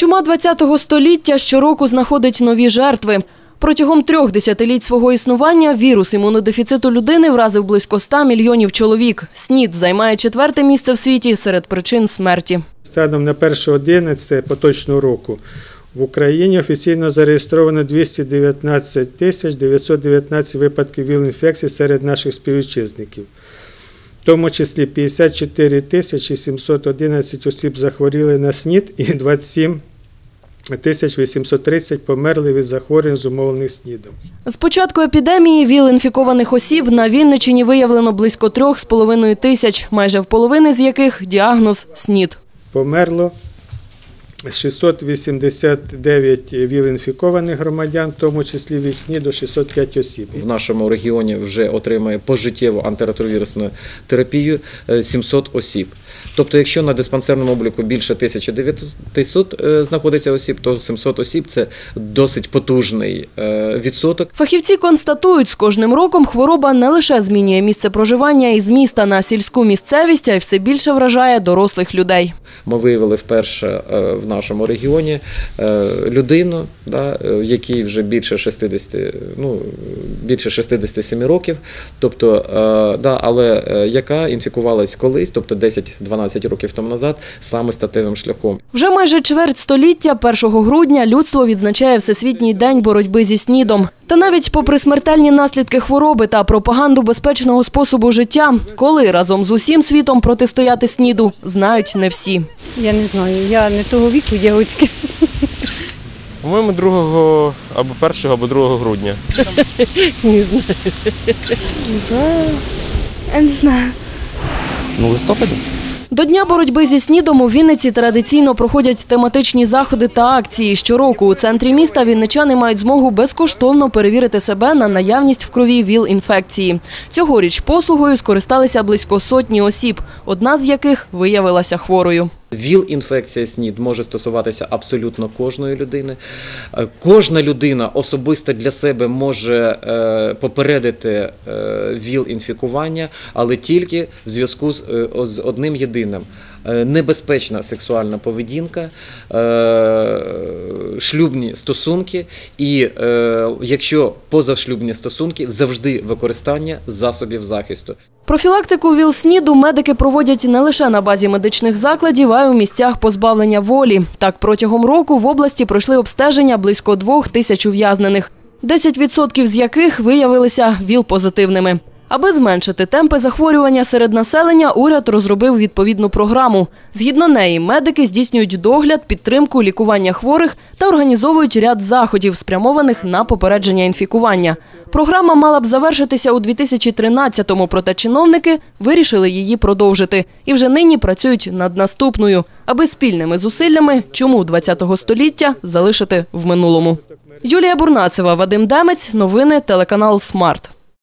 Чума ХХ століття щороку знаходить нові жертви. Протягом 3 десятиліть свого існування вірус імунодефіциту людини вразив близько 100 мільйонів чоловік. СНІД займає 4-те місце в світі серед причин смерті. Станом на 1.11 поточного року в Україні офіційно зареєстровано 219 919 випадків ВІЛ-інфекції серед наших співвітчизників. В тому числі 54 711 осіб захворіли на СНІД і 27 830 померли від захворювань, зумовлених СНІДом. З початку епідемії ВІЛ-інфікованих осіб на Вінниччині виявлено близько 3,5 тисяч, майже в половини з яких діагноз СНІД. Померло 689 ВІЛ-інфікованих громадян, в тому числі від СНІДу 605 осіб. В нашому регіоні вже отримає пожиттєву антиретровірусну терапію 700 осіб. Тобто, якщо на диспансерному обліку більше 1900 знаходиться осіб, то 700 осіб – це досить потужний відсоток. Фахівці констатують, з кожним роком хвороба не лише змінює місце проживання із міста на сільську місцевість, а й все більше вражає дорослих людей. Ми виявили вперше в нашому регіоні людину, якій вже більше 67 років, тобто, але яка інфікувалась колись, тобто 10-12 років тому назад, саме статевим шляхом. Вже майже чверть століття 1 грудня людство відзначає Всесвітній день боротьби зі СНІДом. Та навіть попри смертельні наслідки хвороби та пропаганду безпечного способу життя, коли разом з усім світом протистояти СНІДу, знають не всі. Я не знаю, я не того віку дівчатки. По-моєму, 2 або 1, або 2 грудня. Не знаю. Я не знаю. В листопаді. До Дня боротьби зі СНІДом у Вінниці традиційно проходять тематичні заходи та акції. Щороку у центрі міста вінничани мають змогу безкоштовно перевірити себе на наявність в крові ВІЛ-інфекції. Цьогоріч послугою скористалися близько 100 осіб, одна з яких виявилася хворою. ВІЛ-інфекція СНІД може стосуватися абсолютно кожної людини. Кожна людина особисто для себе може попередити ВІЛ-інфікування, але тільки в зв'язку з одним єдиним. Небезпечна сексуальна поведінка, шлюбні стосунки і, якщо позашлюбні стосунки, завжди використання засобів захисту. Профілактику ВІЛ-СНІДу медики проводять не лише на базі медичних закладів, а й у місцях позбавлення волі. Так, протягом року в області пройшли обстеження близько 2000 ув'язнених, 10% з яких виявилися ВІЛ-позитивними. Аби зменшити темпи захворювання серед населення, уряд розробив відповідну програму. Згідно неї, медики здійснюють догляд, підтримку, лікування хворих та організовують ряд заходів, спрямованих на попередження інфікування. Програма мала б завершитися у 2013-му, проте чиновники вирішили її продовжити. І вже нині працюють над наступною, аби спільними зусиллями чуму ХХ століття залишити в минулому. Юлія Бурнацева, Вадим Демець, новини, телеканал «Смарт».